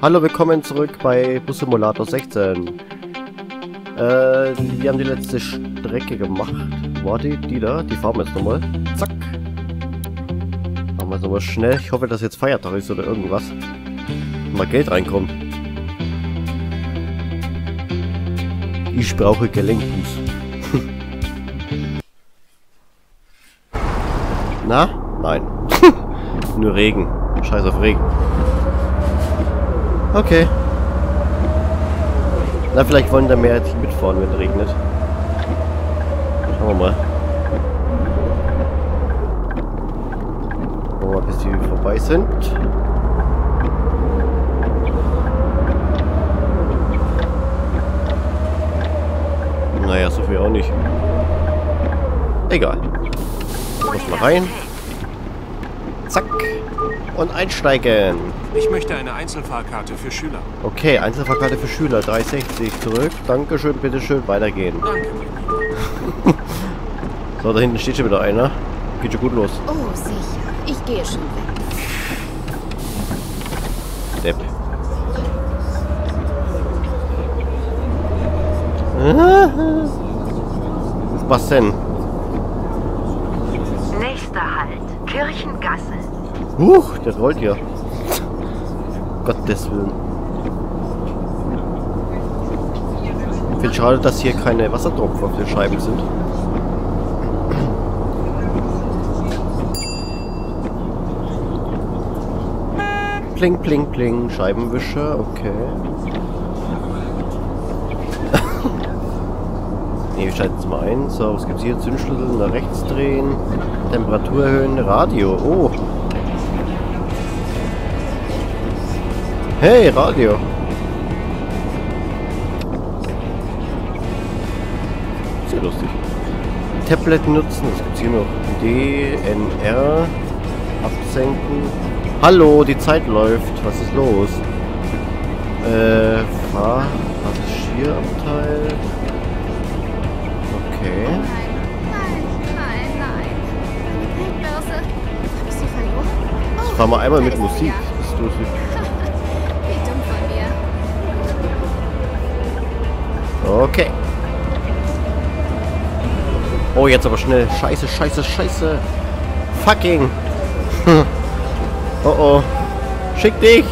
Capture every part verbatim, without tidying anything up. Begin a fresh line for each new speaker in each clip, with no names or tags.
Hallo, willkommen zurück bei Bus Simulator sechzehn. Äh, wir haben die letzte Strecke gemacht. Warte, die da, die fahren wir jetzt nochmal. Zack. Machen wir es nochmal schnell. Ich hoffe, dass jetzt Feiertag ist oder irgendwas. Mal Geld reinkommt. Ich brauche Gelenkbus. Na? Nein. Nur Regen. Scheiß auf Regen. Okay. Na, vielleicht wollen da mehr als mitfahren, wenn es regnet. Schauen wir mal. Schauen wir mal, bis die vorbei sind. Naja, so viel auch nicht. Egal. Muss mal rein. Zack. Und einsteigen.
Ich möchte eine Einzelfahrkarte für Schüler.
Okay, Einzelfahrkarte für Schüler. drei sechzig zurück. Dankeschön, bitteschön. Weitergehen.
Danke.
So, da hinten steht schon wieder einer. Geht schon gut los.
Oh, sicher. Ich gehe schon weg.
Depp. Was denn?
Nächster Halt, Kirchengasse.
Huch, der rollt ja. Gottes Willen. Ich finde schade, dass hier keine Wassertropfen auf den Scheiben sind. Pling, pling, pling. Scheibenwischer, okay. Ne, wir schalten es mal ein. So, was gibt's hier? Zündschlüssel nach rechts drehen. Temperatur erhöhen. Radio. Oh. Hey, Radio. Sehr lustig. Tablet nutzen. Was gibt's hier noch? D N R. Absenken. Hallo, die Zeit läuft. Was ist los? Äh, Fahr... Passagierabteil. Okay.
Nein, nein, nein, nein. Meine Geldbörse. Hab ich sie verloren? Oh,
Ich fahr mal einmal
da
mit
ist sie
Musik.
ja.
Das ist lustig.
Wie dumm von mir.
Okay. Oh, jetzt aber schnell. Scheiße, scheiße, scheiße. Fucking. Oh oh. Schick dich.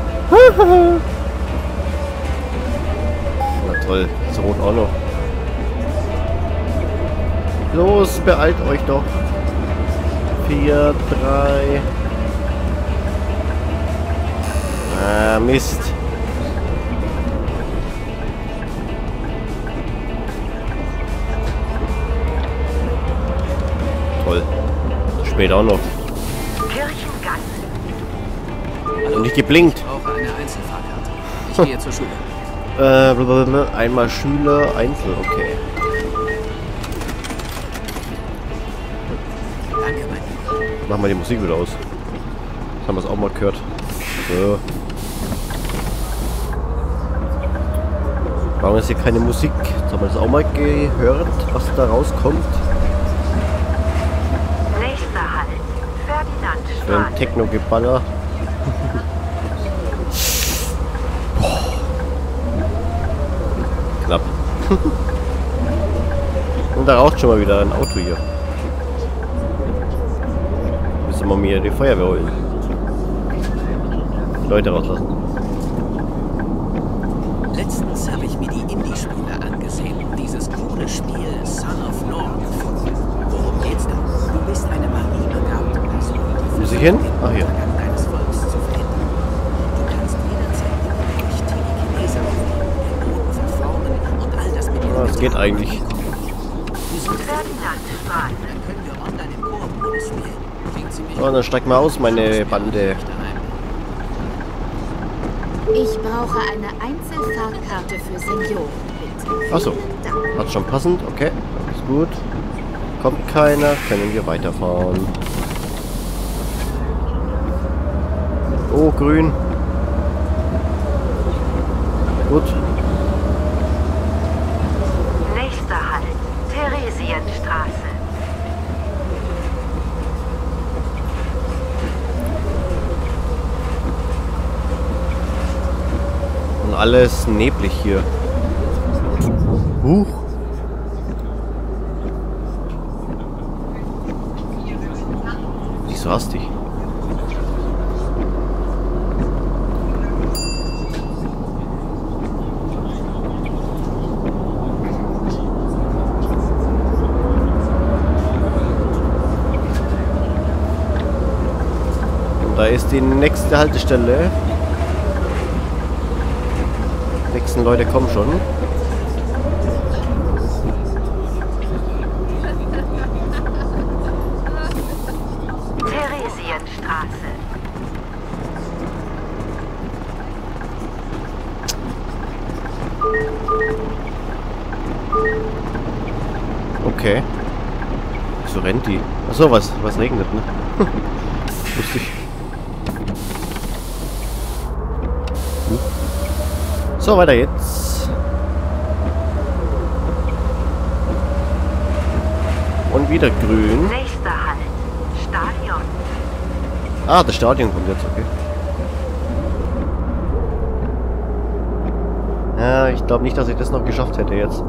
Na toll. Das Rot auch noch. Los, beeilt euch doch. Vier, drei. Ah, Mist. Toll. Spät auch noch.
Kirchengasse.
Und nicht geblinkt.
Ich brauche eine Einzelfahrkarte. Ich gehe zur Schule.
Äh, blablabla. Einmal Schüler, Einzel, okay.
Danke, mein Lieber.
Machen wir die Musik wieder aus. Das haben wir es auch mal gehört. So. Warum ist hier keine Musik? Jetzt haben wir das auch mal gehört, was da rauskommt.
Nächster Halt,
Für ein
Ferdinandstraße.
Techno-Geballer. Knapp. Und da raucht schon mal wieder ein Auto hier. Müssen wir mir die Feuerwehr holen. Leute rauslassen.
Letztens habe ich mir die Indie-Spiele angesehen. Dieses coole Spiel Son of North. Worum geht's da? Du bist eine mariebegabte Person. die
Muss ich hin?
versucht, den
Ach, hier.
Untergang deines Volks zu verhindern. Du kannst jederzeit den durch Telekinese aufnehmen, den Boden verformen und all das mit
Ah, es geht eigentlich.
Ferdinandstraße.
Dann können wir online im Koop-Modus spielen. Klingt ziemlich
So, dann steig mal aus, meine Bande.
Ich brauche eine Einzelfahrkarte für Senioren, bitte.
Achso.
Vielen Dank.
Hat schon passend, okay. Ist gut. Kommt keiner, können wir weiterfahren. Oh, grün. Gut.
Nächster Halt, Theresienstraße.
alles neblig hier. Huch. Nicht so hastig. Da ist die nächste Haltestelle. Die nächsten Leute kommen schon.
Theresienstraße.
Okay. Wieso rennt die? Achso, was, was regnet, ne? Lustig. So, weiter jetzt. Und wieder grün.
Nächster Halt. Stadion.
Ah, das Stadion kommt jetzt, okay. Ja, ich glaube nicht, dass ich das noch geschafft hätte jetzt.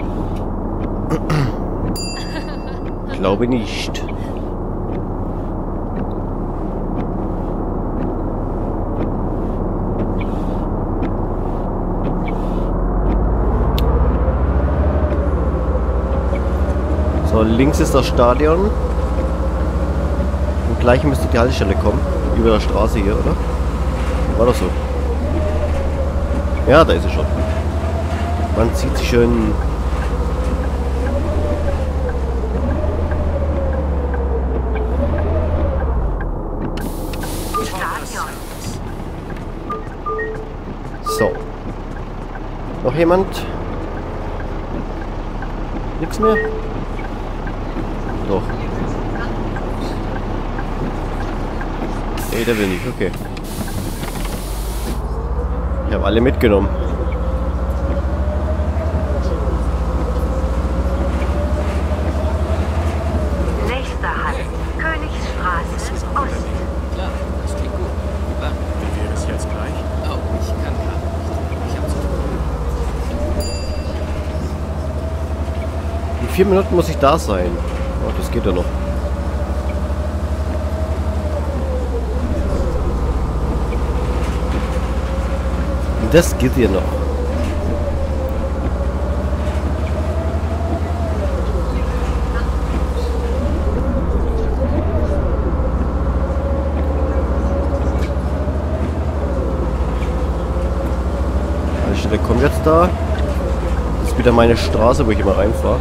Ich glaube nicht. So, links ist das Stadion. Und gleich müsste die Haltestelle kommen. Über der Straße hier, oder? War doch so. Ja, da ist sie schon. Man sieht sie schön.
Stadion.
So. Noch jemand? Nix mehr? Doch. Nee, der will nicht, okay. Ich habe alle mitgenommen.
Nächster Halt. Königsstraße. Ost.
Klar, das klingt gut. Wann?
Wie wäre es jetzt gleich?
Oh, ich kann gerade nicht. Ich hab zu tun.
In vier Minuten muss ich da sein. Oh, das geht ja noch. Das geht ja noch. Der kommt jetzt da. Das ist wieder meine Straße, wo ich immer reinfahre.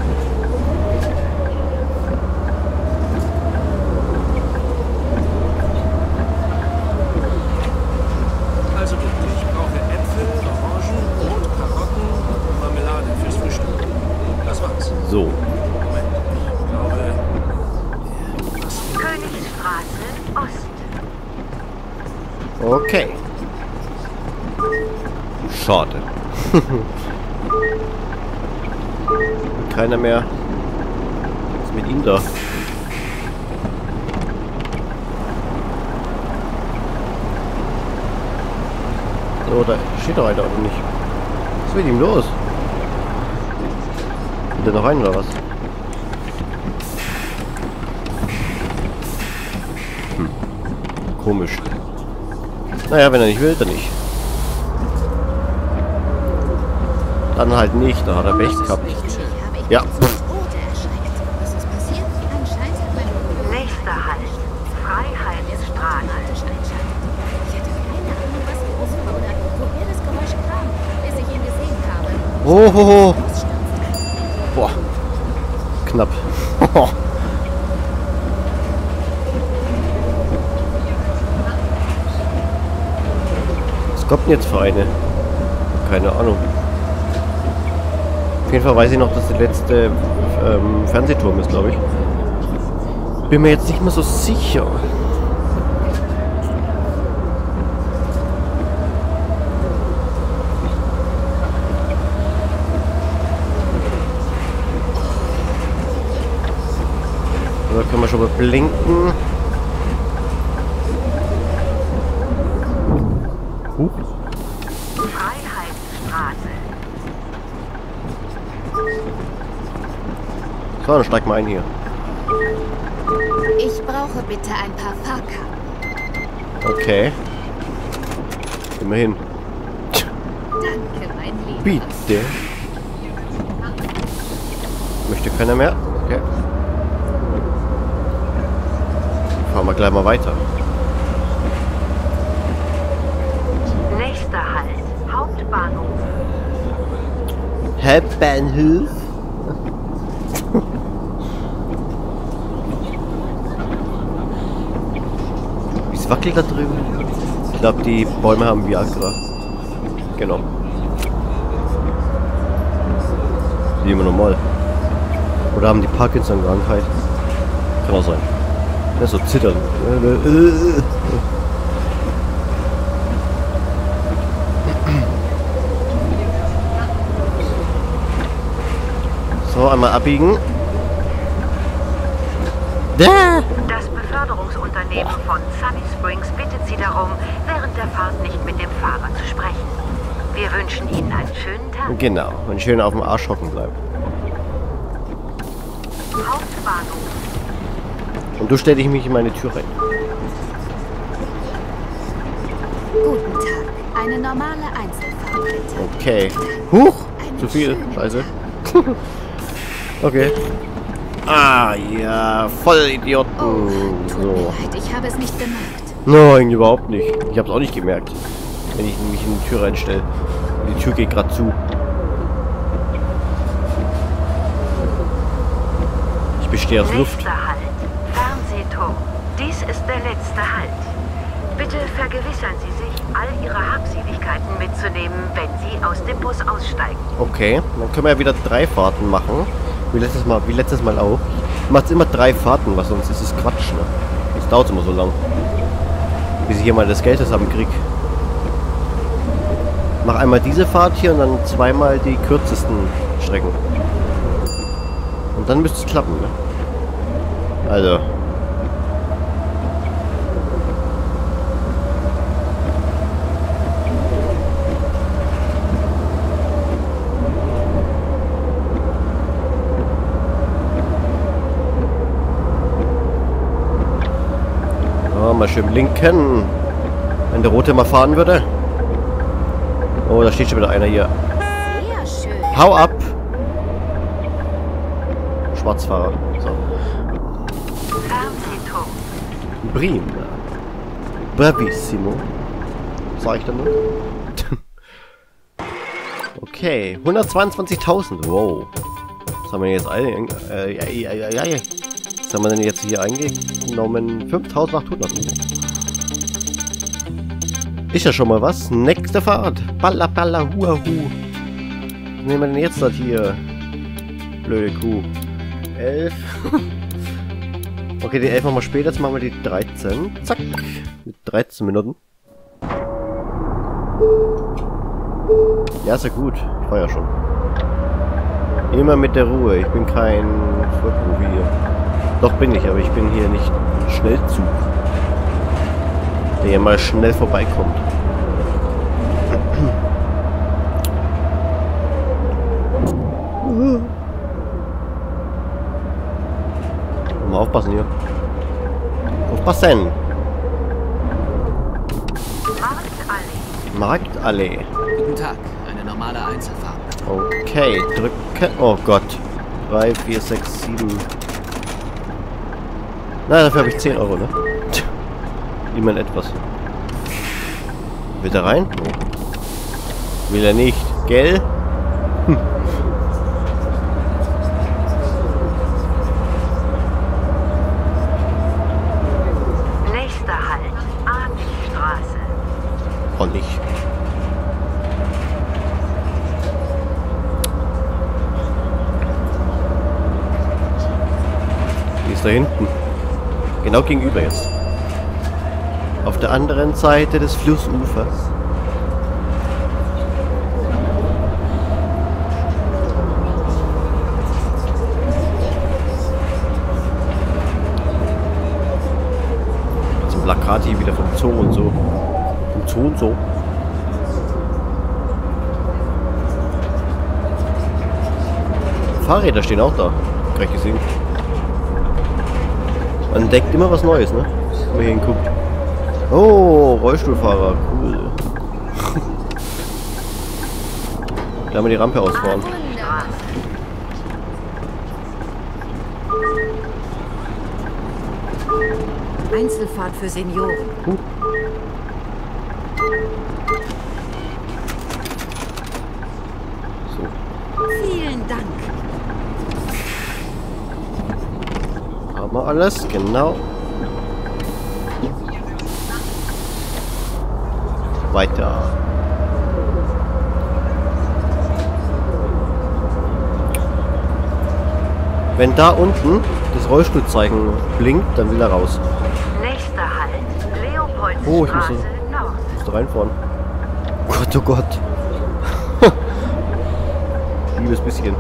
Also bitte, ich brauche Äpfel, Orangen, Brot, Karotten und Marmelade fürs Frühstück. Das war's.
So.
Moment, ich glaube...
Königsstraße. Ost.
Okay. Schade. Keiner mehr. Was ist mit ihm da? So, da steht doch einer, oder nicht? Was ist mit ihm los? Will der noch rein, oder was? Hm. Komisch. Naja, wenn er nicht will, dann nicht. Dann halt nicht, da hat er Pech gehabt. Ja.
Was ist passiert? Anscheinend hat mein
Nächster Halt. Freiheitsstraße.
Ich hatte keine Ahnung, was los war oder woher das Geräusch kam, bis ich ihn gesehen habe.
Oh, ho, ho. Boah. Knapp. Was kommt denn jetzt für eine? Keine Ahnung. Auf jeden Fall weiß ich noch, dass der letzte ähm, Fernsehturm ist, glaube ich. Bin mir jetzt nicht mehr so sicher. Da können wir schon mal blinken. Huch.
Freiheitsstraße.
So, dann steig mal ein hier.
Ich brauche bitte ein paar Fahrkarten.
Okay. Immerhin.
Danke, mein Lieber.
Bitte. Möchte keiner mehr? Okay. Fahren wir gleich mal weiter.
Nächster Halt, Hauptbahnhof.
Hauptbahnhof. Wie es wackelt da drüben. Ich glaube, die Bäume haben Viagra. Genau. Wie immer normal. Oder haben die Parkinson-Krankheit? Kann auch sein. Ja, so zittern. So, einmal abbiegen. Da!
Das Beförderungsunternehmen von Sunny Springs bittet Sie darum, während der Fahrt nicht mit dem Fahrer zu sprechen. Wir wünschen Ihnen einen schönen Tag.
Genau, und schön auf dem Arsch hocken bleiben.
Hauptbahnhof.
Und du stelle ich mich in meine Tür rein.
Guten Tag. Eine normale Einzelfahrt, bitte.
Okay. Huch!
Einen
Zu viel.
schönen
Scheiße. Okay. Ah, ja. Voll Idioten.
Oh, tut mir
So.
leid, ich habe es nicht bemerkt.
Nein, überhaupt nicht. Ich habe es auch nicht gemerkt. Wenn ich mich in die Tür reinstelle. Die Tür geht gerade zu. Ich bestehe aus Luft.
Nächster Halt, Fernsehturm. Dies ist der letzte Halt. Bitte vergewissern Sie sich, all Ihre Habseligkeiten mitzunehmen, wenn Sie aus dem Bus aussteigen.
Okay, dann können wir ja wieder drei Fahrten machen. Wie letztes Mal, wie letztes Mal auch. Macht immer drei Fahrten, was sonst ist es Quatsch, ne? Das dauert immer so lang. Bis ich hier mal das Geld zusammen krieg. Mach einmal diese Fahrt hier und dann zweimal die kürzesten Strecken. Und dann müsste es klappen, ne? Also. Oh, mal schön blinken. Wenn der Rote mal fahren würde. Oh, da steht schon wieder einer hier.
Sehr schön.
Hau ab! Schwarzfahrer. So.
Fernsehturm.
Prima. Bravissimo. Sag ich dann nur. Okay, hundertzweiundzwanzigtausend. Wow. Was haben wir jetzt alle? Äh, ja, ja, ja, ja, ja. Was haben wir denn jetzt hier eingenommen? fünftausendachthundert. Ist ja schon mal was. Nächste Fahrt. Balla, balla, hua, hu. Was nehmen wir denn jetzt das hier? Blöde Kuh. elf. Okay, die elf machen wir später. Jetzt machen wir die dreizehn. Zack. Mit dreizehn Minuten. Ja, ist ja gut. Ich fahr ja schon. Immer mit der Ruhe. Ich bin kein Vollprofi hier. Doch bin ich, aber ich bin hier nicht ein Schnellzug. Der hier mal schnell vorbeikommt. Mal aufpassen hier. Aufpassen!
Marktallee.
Marktallee.
Guten Tag, eine normale Einzelfahrt.
Okay, drücke. Oh Gott. drei, vier, sechs, sieben. Na, dafür habe ich zehn Euro, ne? Tch. Niemand etwas. Will er rein? Nee. Will er nicht. Gell? Hm.
Nächster Halt, Arnstraße.
Und nicht. Die ist da hinten. Genau gegenüber jetzt. Auf der anderen Seite des Flussufers. Zum Plakat hier wieder vom Zoo und so. Vom Zoo und so. Fahrräder stehen auch da. gleich gesehen. Man entdeckt immer was Neues, ne? Wenn man hier hinguckt. Oh, Rollstuhlfahrer, cool. Da haben wir die Rampe ausfahren.
Einzelfahrt für Senioren.
Uh. So.
Vielen Dank.
Haben wir alles, genau. Weiter. Wenn da unten das Rollstuhlzeichen blinkt, dann will er raus.
Nächster Halt, Leopoldstraße
Oh, ich muss so-
Nord.
Muss da reinfahren. Oh Gott, oh Gott. Liebes bisschen.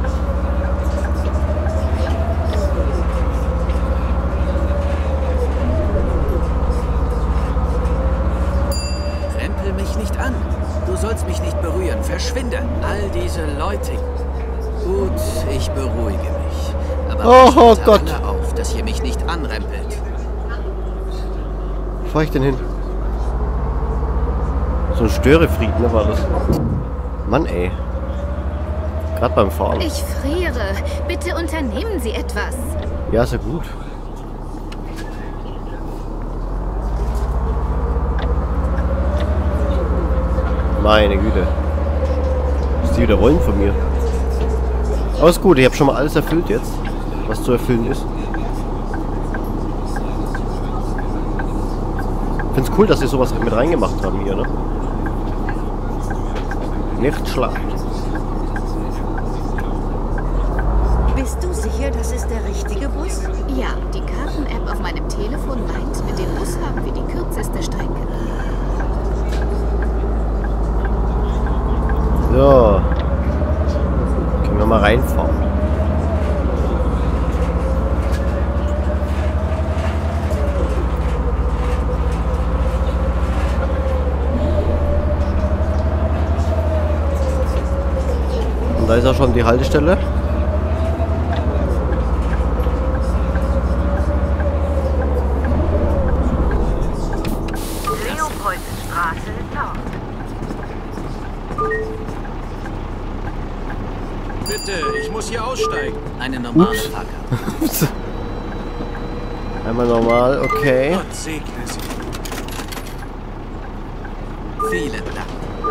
Rempel mich nicht an. Du sollst mich nicht berühren. Verschwinde. All diese Leute. Gut, ich beruhige mich. Aber
Oh,
passt
oh
bitte
Gott.
alle auf, dass ihr mich nicht anrempelt.
Wo fahr ich denn hin? So ein Störefried, ne, war das? Mann, ey. Gerade beim Fahren.
Ich friere. Bitte unternehmen Sie etwas.
Ja, ist ja gut. Meine Güte. Was die wieder wollen von mir. Aber ist gut, ich habe schon mal alles erfüllt jetzt, was zu erfüllen ist. Ich find's cool, dass sie sowas mit reingemacht haben hier, ne? Nicht schlecht.
Bist du sicher, das ist der richtige Bus? Ja, die Karten-App auf meinem Telefon meint, mit dem Bus haben wir die kürzeste Strecke.
So. Können wir mal reinfahren. Und da ist auch schon die Haltestelle.
Leopoldstraße Nord.
Bitte, ich muss hier aussteigen.
Eine normale
Ups.
Fahrkarte.
Einmal normal, okay.
Gott segne sie.
Vielen Dank.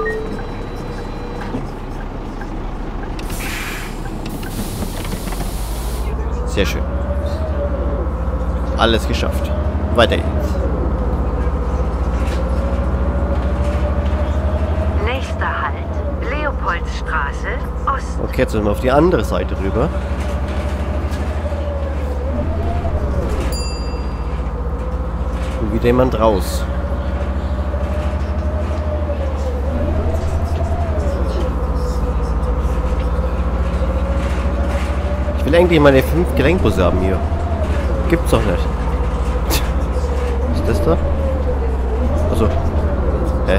Sehr schön. Alles geschafft. Weiter geht's.
Nächster Halt, Leopoldstraße Ost.
Okay, jetzt sind wir auf die andere Seite rüber. Und wieder jemand raus. Ich will eigentlich meine fünf Gelenkbusse haben hier. Gibt's doch nicht. Was ist das da? Also. Hä?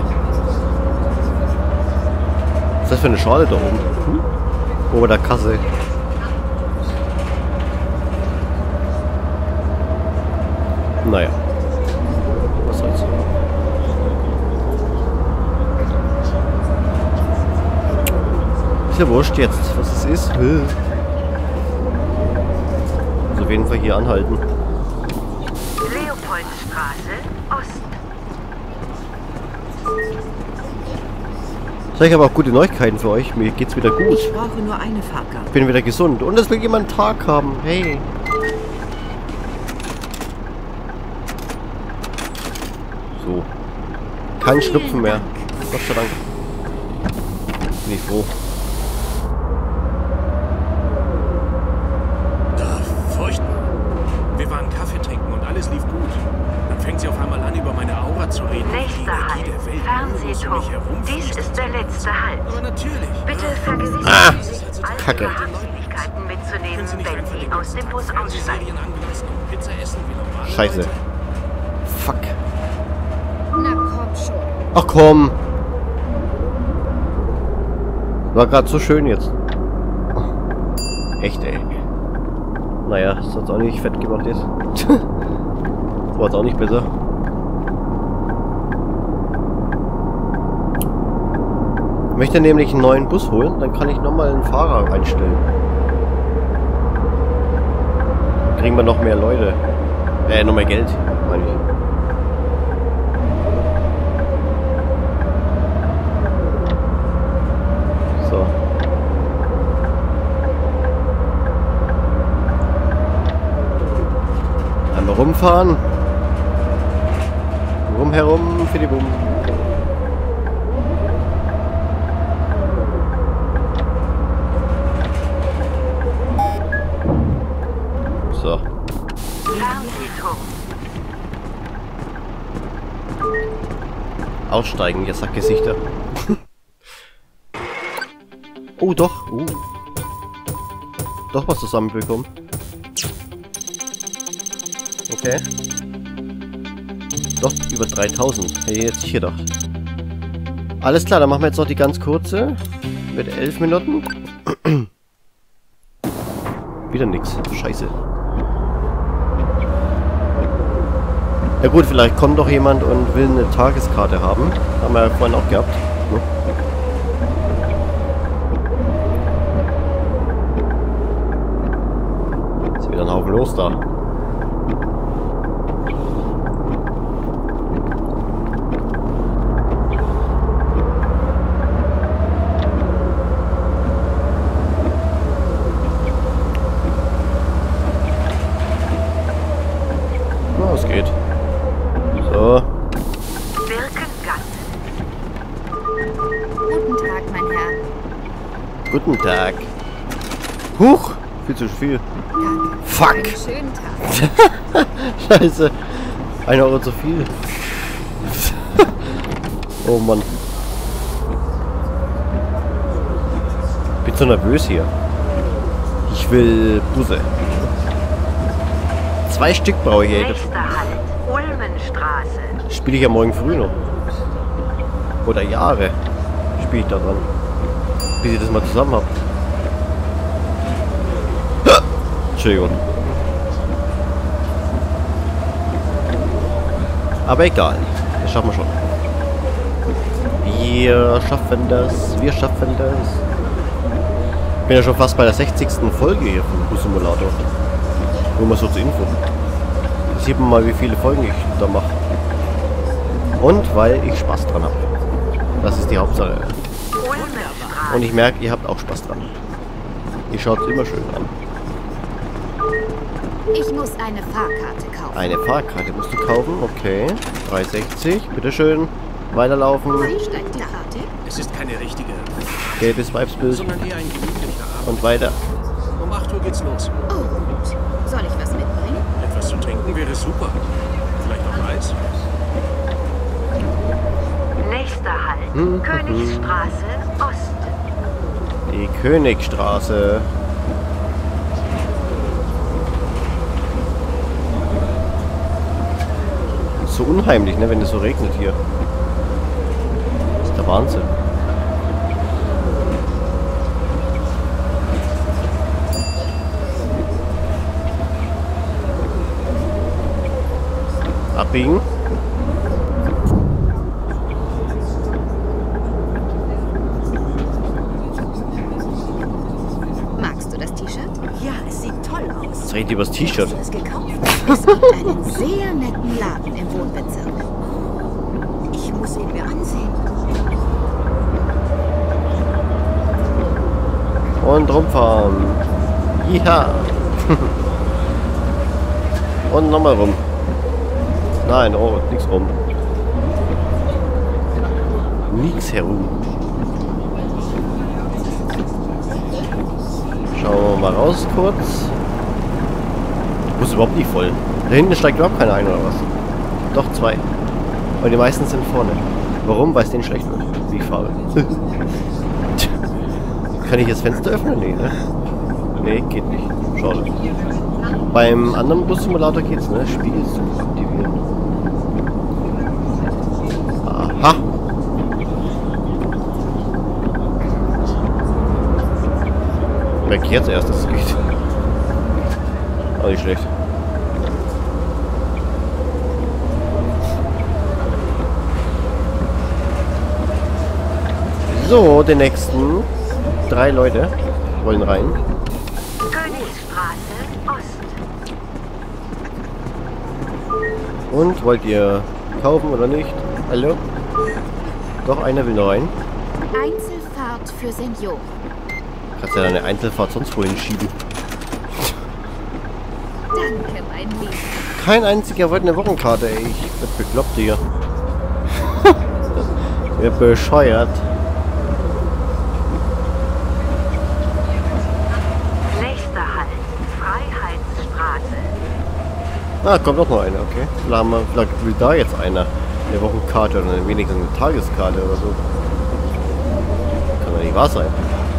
Was ist das für eine Schale da oben? Hm? Ober der Kasse. Naja. Was soll's. Ist ja wurscht jetzt, was es ist. Also auf jeden Fall hier anhalten.
Leopoldstraße Ost.
So, ich habe auch gute Neuigkeiten für euch. Mir geht's wieder gut.
Ich brauche nur eine Fahrkarte.
Ich bin wieder gesund. Und es will jemand einen Tag haben. Hey. So. Kein Schnupfen mehr. Gott sei Dank. Bin ich froh.
Da, furchtbar. Wir waren Kaffee trinken und alles lief gut. Dann fängt sie auf einmal an, über meine Aura zu reden. und die
Nächster
Energie
Halt,
der Welt nur um
Fernsehturm.
mich herum
Dies
fließt.
ist der letzte Halt.
Aber natürlich.
Bitte vergewissern
Ah,
Sie sich, all
Kacke.
Ihre Habseligkeiten mitzunehmen,
Können Sie nicht
wenn
einfach
Sie
den
aus
ganzen
dem
Tag
Bus aussteigen.
Fernsehserien angelassen und Pizza essen wie normale
Scheiße.
Leute?
Fuck.
Na komm schon.
Ach komm. War gerade so schön jetzt. Oh. Echt, ey. Naja, das hat auch nicht fett gemacht jetzt. War jetzt auch nicht besser. Ich möchte nämlich einen neuen Bus holen, dann kann ich nochmal einen Fahrer einstellen. Dann kriegen wir noch mehr Leute. Äh, noch mehr Geld, meine ich. So. Einmal rumfahren. Rum herum für die Bumm. So.
Fernsehturm.
Aussteigen, ihr Sackgesichter. Oh, doch. Uh. Doch was zusammenbekommen. Okay. Doch, über dreitausend. Hätte ich jetzt nicht gedacht. Alles klar, dann machen wir jetzt noch die ganz kurze. Mit elf Minuten. Wieder nix. Scheiße. Ja gut, vielleicht kommt doch jemand und will eine Tageskarte haben. Haben wir ja vorhin auch gehabt. Ne? Ist wieder ein Haufen los da. Na, es geht. So.
Birkengasse.
Guten Tag, mein Herr.
Guten Tag. Huch! Viel zu viel.
Danke.
Fuck!
Einen schönen Tag.
Scheiße. Ein Euro zu viel. Oh Mann. Bin so nervös hier. Ich will Busse. Zwei Stück brauche ich hier.
Nächster Halt. Ulmenstraße.
Spiele ich ja morgen früh noch. Oder Jahre spiele ich da dran. Bis ich das mal zusammen habe. Entschuldigung. Aber egal. Das schaffen wir schon. Wir schaffen das. Wir schaffen das. Ich bin ja schon fast bei der sechzigsten Folge hier vom Bus Simulator. Nur mal so zur Info. Sieht man mal, wie viele Folgen ich da mache. Und weil ich Spaß dran habe. Das ist die Hauptsache.
Ulmenstraße.
Und ich merke, ihr habt auch Spaß dran. Ihr schaut es immer schön an.
Ich muss eine Fahrkarte kaufen.
Eine Fahrkarte musst du kaufen, okay. drei sechzig, bitteschön. Weiterlaufen.
Wie steigt die Karte?
Es ist keine richtige,
Gelbes Weibsbild.
sondern eher ein gemütlicher Abend.
Und weiter.
Um acht Uhr geht's los.
Oh, gut. Soll ich was mitbringen?
Etwas zu trinken wäre super. Vielleicht noch Eis?
Nächster Halt.
Hm,
Königsstraße Ost.
Die Königstraße. So unheimlich, ne, wenn es so regnet hier. Das ist der Wahnsinn. Abbiegen.
Magst du das T-Shirt?
Ja, es sieht toll aus.
Jetzt redet ihr über das T-Shirt.
Hast du es gekauft?
Es gibt einen sehr netten Laden im Wohnbezirk.
Ich muss ihn mir ansehen.
Und rumfahren. Ja. Und nochmal rum. Nein, oh, nix rum. Nix herum. Schauen wir mal raus kurz. Bus ist überhaupt nicht voll. Da hinten steigt überhaupt keiner ein oder was? Doch, zwei. Und die meisten sind vorne. Warum? Weil es denen schlecht wird, wie ich fahre. Kann ich das Fenster öffnen? Nee, ne? Nee, geht nicht. Schade. Beim anderen Bus-Simulator geht's, ne? Spiel aktivieren. Aha! Merke ich jetzt erst, dass es geht. Auch nicht schlecht. So, die nächsten drei Leute wollen rein.
Königsstraße Ost.
Und wollt ihr kaufen oder nicht? Hallo? Doch, einer will noch rein.
Einzelfahrt für Senioren.
Kannst ja deine Einzelfahrt sonst wohin schieben.
Danke, mein Lieber.
Kein einziger wollte eine Wochenkarte, ey. Ich werd bekloppt hier. Wer bescheuert.
Nächster Halt, Freiheitsstraße.
Ah, kommt doch noch einer, okay. Vielleicht, haben wir, vielleicht will da jetzt einer eine Wochenkarte oder wenigstens eine Tageskarte oder so. Kann doch nicht wahr sein.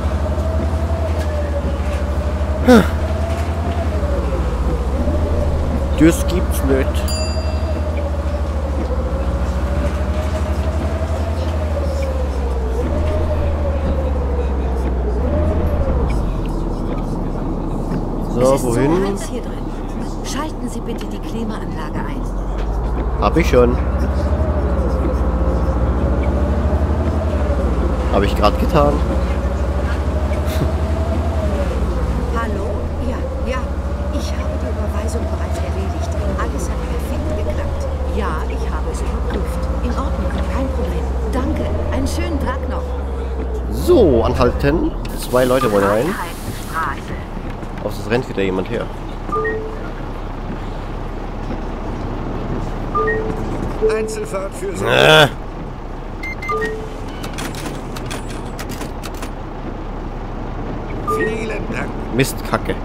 Das gibt's nicht.
Es
So,
ist so
wohin?
heiß hier drin. Schalten Sie bitte die Klimaanlage ein.
Hab ich schon. Habe ich gerade getan.
Hallo? Ja, ja. Ich habe die Überweisung bereits erledigt. Alles hat perfekt geklappt. Ja, ich habe es überprüft. In Ordnung, kein Problem. Danke. Einen schönen Tag noch.
So, anhalten. Zwei Leute wollen rein.
Freiheitsstraße.
Auf das rennt wieder jemand her.
Einzelfahrt für Sie.
Äh.
Vielen Dank.
Mistkacke.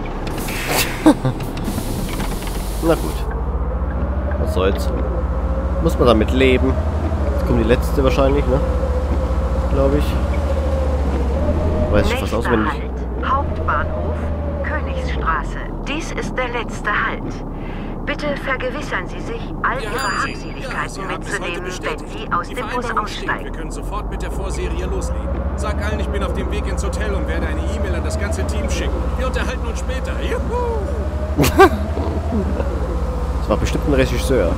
Na gut. Was soll's. Muss man damit leben. Jetzt kommt die letzte wahrscheinlich, ne? Glaube ich. Weiß ich fast
Nächster
auswendig.
Halt, Hauptbahnhof, Königsstraße. Dies ist der letzte Halt. Bitte vergewissern Sie sich, all
Wir
Ihre
haben sie.
Habseligkeiten
Ja, Sie haben es heute
mitzunehmen,
bestätigt.
wenn Sie aus
Die
dem Bus
Vereinbarung steht. Wir
aussteigen.
können sofort mit der Vorserie loslegen. Sag allen, ich bin auf dem Weg ins Hotel und werde eine E-Mail an das ganze Team schicken. Wir unterhalten uns später. Juhu!
Das war bestimmt ein Regisseur.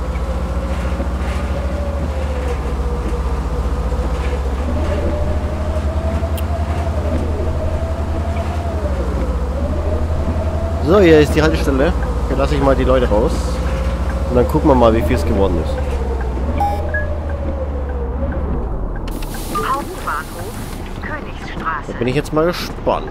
So, hier ist die Haltestelle. Hier lasse ich mal die Leute raus. Und dann gucken wir mal, wie viel es geworden ist.
Hauptbahnhof, Königsstraße.
Bin ich jetzt mal gespannt.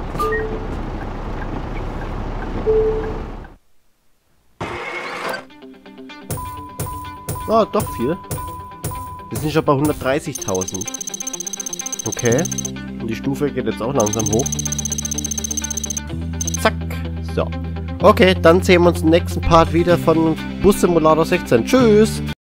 Ah, doch viel. Wir sind schon bei hundertdreißigtausend. Okay. Und die Stufe geht jetzt auch langsam hoch. Zack. So. Okay, dann sehen wir uns im nächsten Part wieder von Bus Simulator sechzehn. Tschüss!